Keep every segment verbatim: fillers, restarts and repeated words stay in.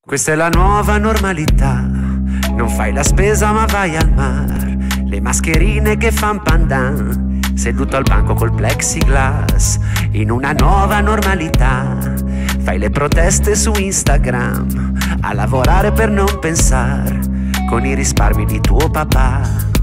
Questa è la nuova normalità, non fai la spesa ma vai al mar, le mascherine che fan pandan, seduto al banco col plexiglass. In una nuova normalità fai le proteste su Instagram, a lavorare per non pensare, con i risparmi di tuo papà.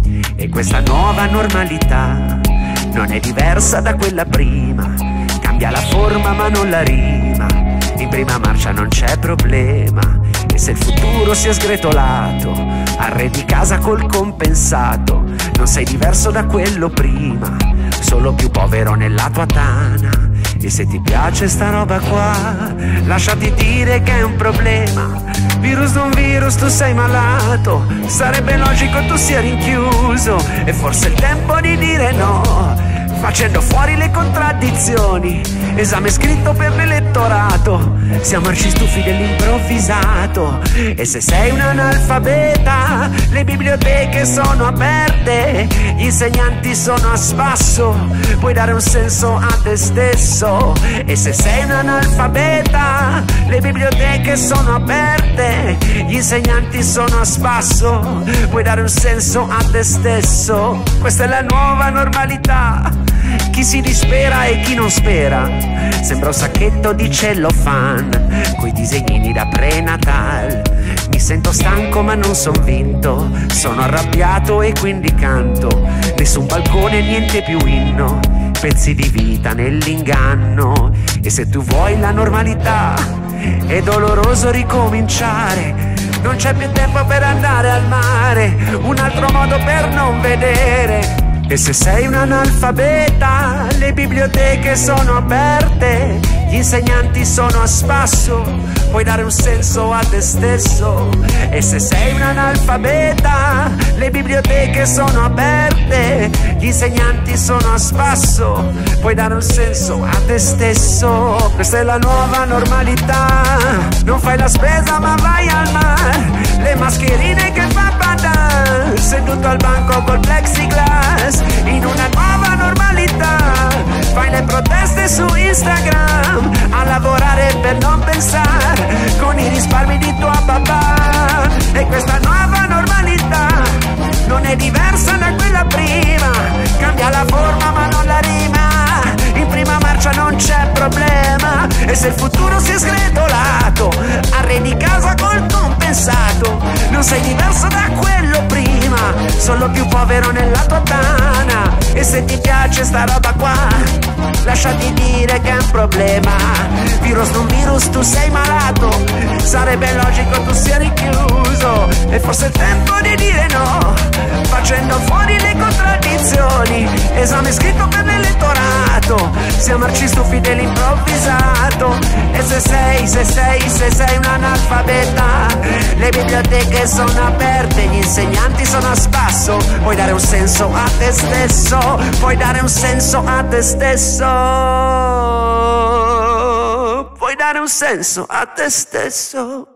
E questa nuova normalità non è diversa da quella prima, cambia la forma ma non la rima, in prima marcia non c'è problema. E se il futuro si è sgretolato, arredi casa col compensato, non sei diverso da quello prima, solo più povero nella tua tana. E se ti piace sta roba qua, lasciati dire che è un problema. Virus non virus, tu sei malato, sarebbe logico tu sia rinchiuso. E forse è il tempo di dire no, facendo fuori le contraddizioni. Esame scritto per l'elettorato, siamo arci stufi dell'improvvisato. E se sei un analfabeta, le biblioteche sono aperte, gli insegnanti sono a spasso, puoi dare un senso a te stesso. E se sei un analfabeta, le biblioteche sono aperte, gli insegnanti sono a spasso, puoi dare un senso a te stesso. Questa è la nuova normalità, chi si dispera e chi non spera, sembra un sacchetto di cellophane coi disegnini da prenatal. Mi sento stanco ma non son vinto, sono arrabbiato e quindi canto, nessun balcone, niente più inno, pezzi di vita nell'inganno. E se tu vuoi la normalità, è doloroso ricominciare, non c'è più tempo per andare al mare, un altro modo per non vedere. E se sei un analfabeta, le biblioteche sono aperte, gli insegnanti sono a spasso, puoi dare un senso a te stesso. E se sei un analfabeta, le biblioteche sono aperte, gli insegnanti sono a spasso, puoi dare un senso a te stesso. Questa è la nuova normalità, non fai la spesa ma vai al mar, le mascherine che fa pandan, seduto al banco col plexiglass. In una nuova normalità fai le proteste su Instagram, a lavorare per non pensare, con i risparmi di tuo papà. E questa nuova normalità non è diversa da quella prima, cambia la forma ma non la rima, in prima marcia non c'è problema. E se il futuro si è sgretolato, arredi casa col compensato, non sei diverso da quello prima, solo più povero nella tua tana. E se ti piace sta roba qua, lasciati dire che è un problema. Virus non virus, tu sei malato, sarebbe logico tu sia rinchiuso. E forse è il tempo di dire no, facendo fuori le contraddizioni. Esame scritto per l'elettorato, siamo arci stufi dell'improvvisato. E se sei, se sei, se sei un analfabeta, le biblioteche sono aperte, gli insegnanti sono a spasso, puoi dare un senso a te stesso, puoi dare un senso a te stesso, puoi dare un senso a te stesso.